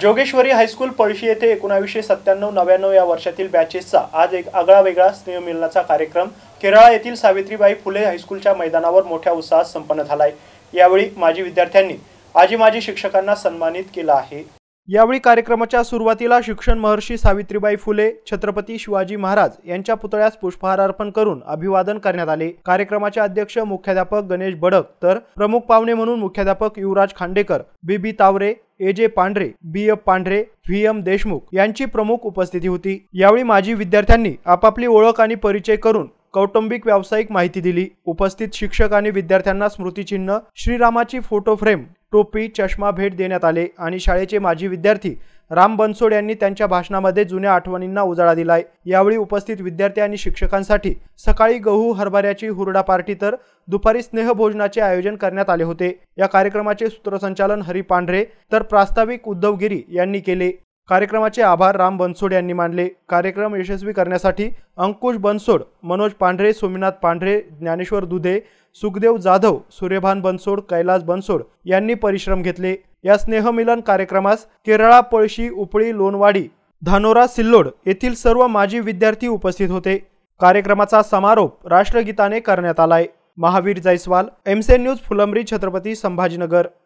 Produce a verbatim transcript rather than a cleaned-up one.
Jogeshwari high school Palshi येथे एकोणीसशे सत्त्याण्णव नव्याण्णव या वर्षातील बॅचेसचा आज एक आगळा वेगळा स्नेहमिलनाचा कार्यक्रम केरळा येथील सावित्रीबाई फुले हायस्कूलच्या मैदानावर मोठ्या उत्साहात संपन्न झालाय। यावेळी माजी विद्यार्थ्यांनी आजी माजी शिक्षकांना सन्मानित केलं आहे। यावेळी कार्यक्रमाच्या सुरुवातीला शिक्षण महर्षी सावित्रीबाई फुले छत्रपती शिवाजी महाराज यांच्या पुतळ्यास पुष्पहार अर्पण करून अभिवादन करण्यात आले। कार्यक्रमाचे अध्यक्ष मुख्याध्यापक गणेश बडक तर प्रमुख पाहुणे म्हणून मुख्याध्यापक युवराज Khandekar, Bibi Taware, A J Pandhare, B F Pandhare, V M Deshmukh यांची प्रमुख उपस्थिती होती। यावेळी माजी विद्यार्थ्यांनी आपापली ओळख आणि परिचय करून कौटुंबिक व्यावसायिक माहिती दिली। उपस्थित शिक्षक आणि विद्यार्थ्यांना स्मृतिचिन्ह, श्रीरामाची फोटो फ्रेम, टोपी, चष्मा भेट देण्यात आले आणि शाळेचे माजी विद्यार्थी राम बनसोड यांनी त्यांच्या भाषणामध्ये जुन्या आठवणींना उजाळा दिलाय। यावेळी उपस्थित विद्यार्थी आणि शिक्षकांसाठी सकाळी गहू हरभऱ्याची हुरडा पार्टी तर दुपारी स्नेहभोजनाचे आयोजन करण्यात आले होते। या कार्यक्रमाचे सूत्रसंचालन हरी पांढरे तर प्रास्ताविक उद्धव गिरी यांनी केले। कार्यक्रमाचे आभार राम बनसोड यांनी मानले। कार्यक्रम यशस्वी करण्यासाठी अंकुश बनसोड, मनोज पांढरे, सोमनाथ पांढरे, ज्ञानेश्वर दुधे, सुखदेव जाधव, सूर्यभान बनसोड, कैलास बनसोड यांनी परिश्रम घेतले। या स्नेहमिलन कार्यक्रमास केरळा, पळशी, उपळी, लोणवाडी, धानोरा, सिल्लोड येथील सर्व माजी विद्यार्थी उपस्थित होते। कार्यक्रमाचा समारोप राष्ट्रगीताने करण्यात आलाय। महावीर जयस्वाल, एमसेन न्यूज, फुलंब्री, छत्रपती संभाजीनगर।